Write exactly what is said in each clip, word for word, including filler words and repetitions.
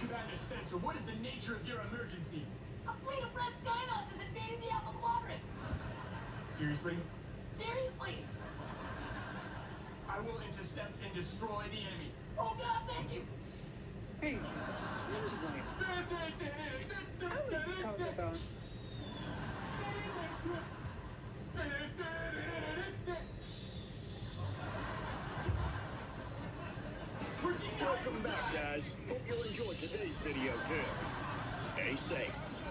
Commander Spencer, what is the nature of your emergency? A fleet of red Skynauts has invaded the Alpha Quadrant! Seriously? Seriously! I will intercept and destroy the enemy. Oh God, thank you! Hey, what is it? Talk about. Welcome back, guys. Hope you enjoyed today's video, too. Stay safe.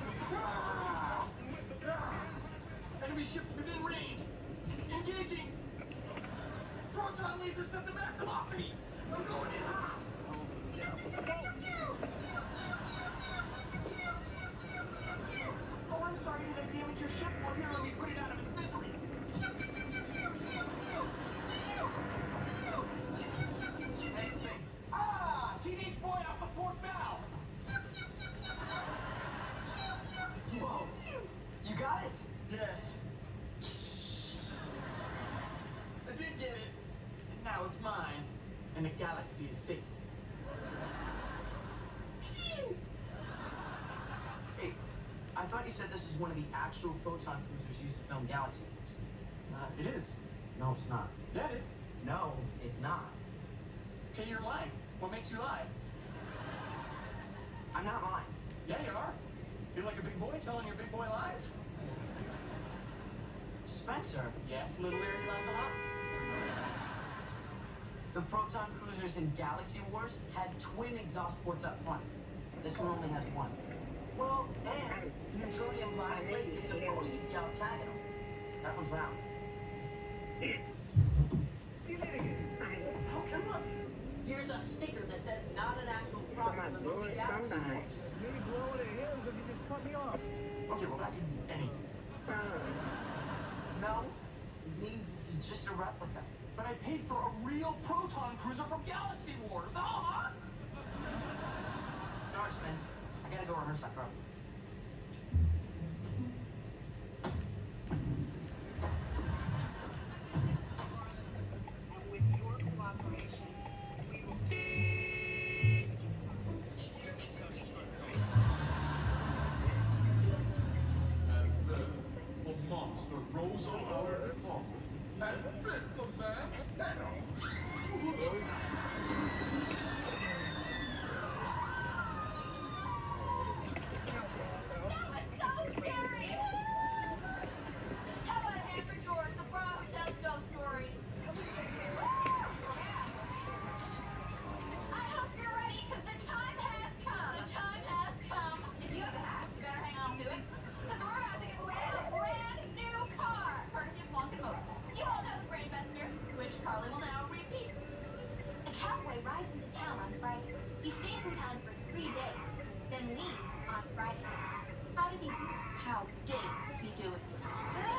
Enemy ship within range. Engaging. Proton laser set to max velocity. I'm going in hot. Oh, I'm sorry. Did I damage your ship? Well, here, let me put it out of its misery. Thanks, Nick. Ah, teenage boy off the port bow. Whoa. You got it? Yes. I did get it. And now it's mine. And the galaxy is safe. Hey, I thought you said this is one of the actual proton cruisers used to film Galaxy Wars. Uh, it is. No, it's not. Yeah, it is. No, it's not. Okay, you're lying. What makes you lie? I'm not lying. Yeah, you are. You're like a big boy telling your big boy lies. Spencer, Yes, little Larry lies a lot. the proton cruisers in Galaxy Wars had twin exhaust ports up front. This one only has one. Well, and the neutronium blast plate is supposed to be octagonal. That one's round. Oh, come on. Here's a sticker that says not an actual product of the movie Galaxy Wars. Maybe blowing at him so you just cut me off. Okay, well, that can be anything. No, it means this is just a replica. But I paid for a real proton cruiser from Galaxy Wars. Huh? Sorry, Spence. I gotta go rehearse that part. With your cooperation, we will And then, the monster rose on our coffin and bit the man's head off. Carly will now repeat. A cowboy rides into town on Friday. He stays in town for three days, then leaves on Friday. How did he do it? How did he do it?